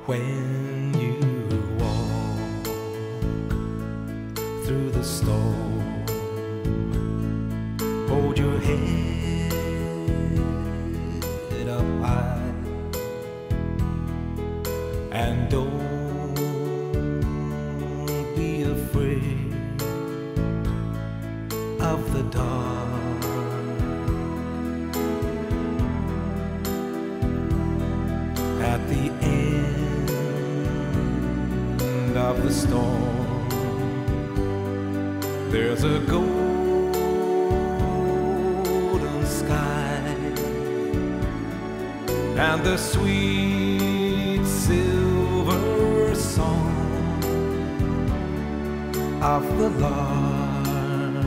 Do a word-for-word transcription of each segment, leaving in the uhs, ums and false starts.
when you walk through the storm. Hold your head up high and don't be afraid of the dark. At the end of the storm, there's a golden sky and the sweet silver song of the lark.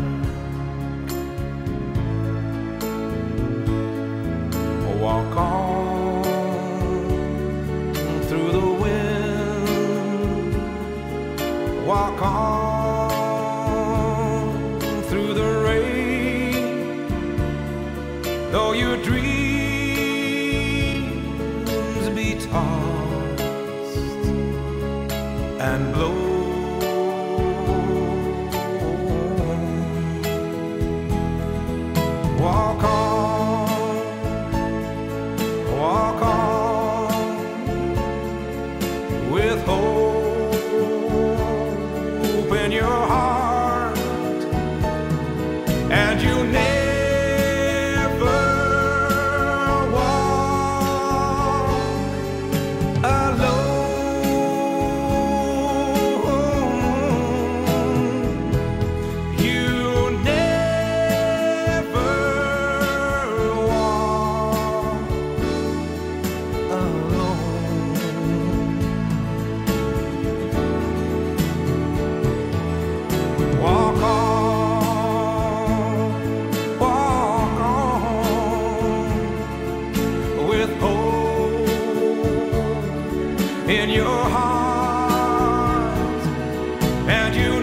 Walk on through the wind, walk on through the rain, though your dreams be tossed and blown. Walk on, walk on with hope in your heart, and you never walk alone. You never walk alone. Walk on, walk on with hope in your heart, and you